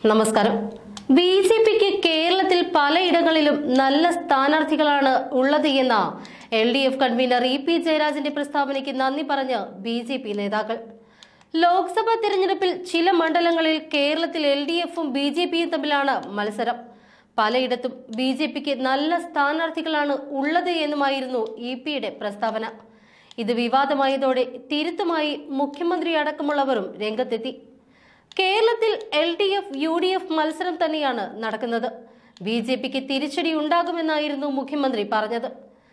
നമസ്കാരം. ബി.ജെ.പിക്ക് കേരളത്തിൽ പലയിടങ്ങളിലും നല്ല സ്ഥാനാർത്ഥികളാണ് ഉള്ളത് എന്ന LDF കൺവീനർ ഇ.പി. ജയരാജന്റെ പ്രസ്താവനയ്ക്ക് നന്ദി പറഞ്ഞ് ബി.ജെ.പി നേതാക്കൾ. ലോക്സഭാ തെരഞ്ഞെടുപ്പിൽ ചില മണ്ഡലങ്ങളിൽ കേരളത്തിൽ LDFും ബി.ജെ.പിയും തമ്മിലാണ് മത്സരം. പലയിടത്തും ബി.ജെ.പിക്ക് നല്ല സ്ഥാനാർത്ഥികളാണ് ഉള്ളത് എന്നുമായിരുന്നു ഇ.പിയുടെ പ്രസ്താവന. ഇത് വിവാദമായതോടെ തിരുത്തുമായി മുഖ്യമന്ത്രി അടക്കമുള്ളവരും രംഗത്തെത്തി. കേരളത്തിൽ LDF UDF മത്സരം തന്നെയാണ് നടക്കുന്നത്. ബി.ജെ.പിക്ക് തിരിച്ചടി ഉണ്ടാകുമെന്നായിരുന്നു മുഖ്യമന്ത്രി പറഞ്ഞത്.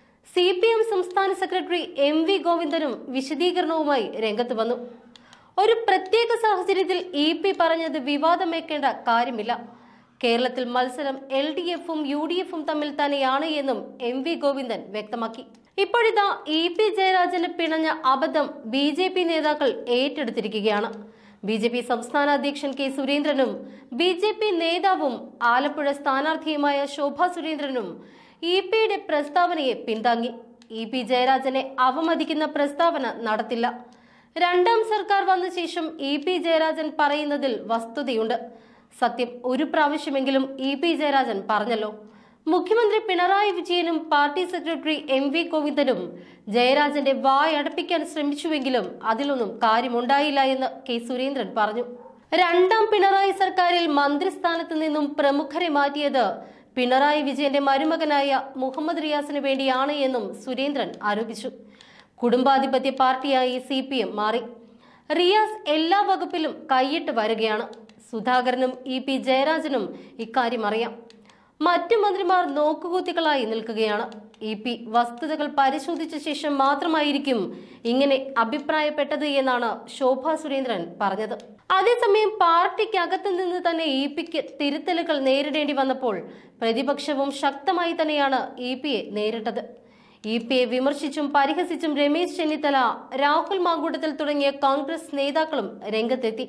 CPM സംസ്ഥാന സെക്രട്ടറി MV ഗോവിന്ദനും വിശദീകരണവുമായി രംഗത്ത് വന്നു. ഒരു പ്രത്യേക സാഹചര്യത്തിൽ ഇ.പി പറഞ്ഞത് വിവാദമേക്കേണ്ട കാര്യമില്ല. കേരളത്തിൽ മത്സരം LDFും UDFും തമ്മിൽ തന്നെയാണ് എന്നും MV ഗോവിന്ദൻ വ്യക്തമാക്കി. ഇപ്പോഴിതാ ഇ.പി ജയരാജന് പിണഞ്ഞ അബദ്ധം ബി.ജെ.പി നേതാക്കൾ ഏറ്റെടുത്തിരിക്കുകയാണ്. ബി.ജെ.പി സംസ്ഥാന അധ്യക്ഷൻ കെ സുരേന്ദ്രനും ബി.ജെ.പി നേതാവും ആലപ്പുഴ സ്ഥാനാർത്ഥിയുമായ ശോഭാ സുരേന്ദ്രനും ഇ.പിയുടെ പ്രസ്താവനയെ പിന്താങ്ങി. ഇ.പി ജയരാജനെ അവമതിക്കുന്ന പ്രസ്താവന നടത്തില്ല. രണ്ടാം സർക്കാർ വന്ന ശേഷം ഇ.പി ജയരാജൻ പറയുന്നതിൽ വസ്തുതയുണ്ട്. സത്യം ഒരു പ്രാവശ്യമെങ്കിലും ഇ.പി ജയരാജൻ പറഞ്ഞല്ലോ. മുഖ്യമന്ത്രി പിണറായി വിജയനും പാർട്ടി സെക്രട്ടറി MV ഗോവിന്ദനും ജയരാജന്റെ വായടപ്പിക്കാൻ ശ്രമിച്ചുവെങ്കിലും അതിലൊന്നും കാര്യമുണ്ടായില്ല എന്ന് കെ സുരേന്ദ്രൻ പറഞ്ഞു. രണ്ടാം പിണറായി സർക്കാരിൽ മന്ത്രിസ്ഥാനത്ത് നിന്നും പ്രമുഖരെ മാറ്റിയത് പിണറായി വിജയന്റെ മരുമകനായ മുഹമ്മദ് റിയാസിന് വേണ്ടിയാണ് എന്നും സുരേന്ദ്രൻ ആരോപിച്ചു. കുടുംബാധിപത്യ പാർട്ടിയായി CPM മാറി. റിയാസ് എല്ലാ വകുപ്പിലും കൈയിട്ട് വരികയാണ്. സുധാകരനും ഇ.പി ജയരാജനും ഇക്കാര്യം അറിയാം. മറ്റു മന്ത്രിമാർ നോക്കുകുത്തികളായി നിൽക്കുകയാണ്. ഇ.പി വസ്തുതകൾ പരിശോധിച്ച ശേഷം മാത്രമായിരിക്കും ഇങ്ങനെ അഭിപ്രായപ്പെട്ടത് എന്നാണ് ശോഭാ സുരേന്ദ്രൻ പറഞ്ഞത്. അതേസമയം പാർട്ടിക്കകത്തു നിന്ന് തന്നെ ഇ.പിക്ക് തിരുത്തലുകൾ നേരിടേണ്ടി വന്നപ്പോൾ പ്രതിപക്ഷവും ശക്തമായി തന്നെയാണ് ഇ.പിയെ നേരിട്ടത്. ഇ.പിയെ വിമർശിച്ചും പരിഹസിച്ചും രമേശ് ചെന്നിത്തല, രാഹുൽ മാങ്കൂട്ടത്തിൽ തുടങ്ങിയ കോൺഗ്രസ് നേതാക്കളും രംഗത്തെത്തി.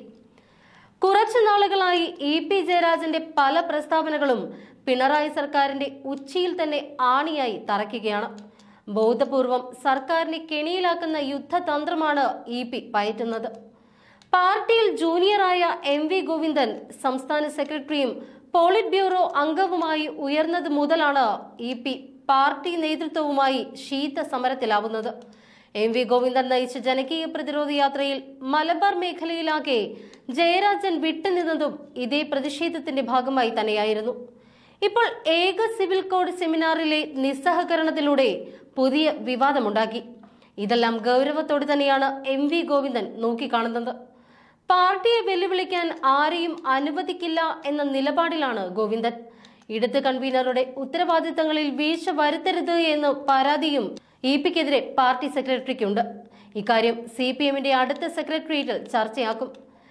കുറച്ചു നാളുകളായി ഇ.പി ജയരാജന്റെ പല പ്രസ്താവനകളും പിണറായി സർക്കാരിന്റെ ഉച്ചിയിൽ തന്നെ ആണിയായി തറയ്ക്കുകയാണ്. ബോധപൂർവം സർക്കാരിനെ കെണിയിലാക്കുന്ന യുദ്ധതന്ത്രമാണ് ഇ.പി പയറ്റുന്നത്. പാർട്ടിയിൽ ജൂനിയറായ MV ഗോവിന്ദൻ സംസ്ഥാന സെക്രട്ടറിയും പോളിറ്റ് ബ്യൂറോ അംഗവുമായി ഉയർന്നത് മുതലാണ് ഇ.പി പാർട്ടി നേതൃത്വവുമായി ശീത സമരത്തിലാവുന്നത്. MV ഗോവിന്ദൻ നയിച്ച ജനകീയ പ്രതിരോധ യാത്രയിൽ മലബാർ മേഖലയിലാകെ ജയരാജൻ വിട്ടുനിന്നതും ഇതേ പ്രതിഷേധത്തിന്റെ ഭാഗമായി തന്നെയായിരുന്നു. ഇപ്പോൾ ഏക സിവിൽ കോഡ് സെമിനാറിലെ നിസ്സഹകരണത്തിലൂടെ പുതിയ വിവാദമുണ്ടാക്കി. ഇതെല്ലാം ഗൗരവത്തോടെ തന്നെയാണ് MV ഗോവിന്ദൻ നോക്കിക്കാണുന്നത്. പാർട്ടിയെ വെല്ലുവിളിക്കാൻ ആരെയും അനുവദിക്കില്ല എന്ന നിലപാടിലാണ് ഗോവിന്ദൻ. ഇടത് കൺവീനറുടെ ഉത്തരവാദിത്തങ്ങളിൽ വീഴ്ച വരുത്തരുത് എന്ന പരാതിയും ഇ.പിക്കെതിരെ പാർട്ടി സെക്രട്ടറിക്കുണ്ട്. ഇക്കാര്യം CPMന്റെ അടുത്ത സെക്രട്ടേറിയറ്റിൽ ചർച്ചയാക്കും.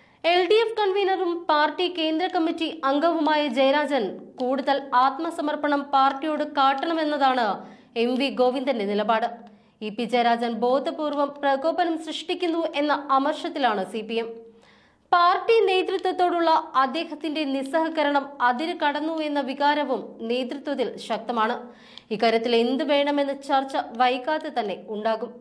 LDF കൺവീനറും പാർട്ടി കേന്ദ്ര കമ്മിറ്റി അംഗവുമായ ജയരാജൻ കൂടുതൽ ആത്മസമർപ്പണം പാർട്ടിയോട് കാട്ടണമെന്നതാണ് MV ഗോവിന്ദന്റെ നിലപാട്. ഇ.പി ജയരാജൻ ബോധപൂർവം പ്രകോപനം സൃഷ്ടിക്കുന്നു എന്ന അമർഷത്തിലാണ് CPM. പാർട്ടി നേതൃത്വത്തോടുള്ള അദ്ദേഹത്തിന്റെ നിസ്സഹകരണം അതിര് കടന്നു എന്ന വികാരവും നേതൃത്വത്തിൽ ശക്തമാണ്. ഇക്കാര്യത്തിൽ എന്ത് വേണമെന്ന ചർച്ച വൈകാതെ തന്നെ ഉണ്ടാകും.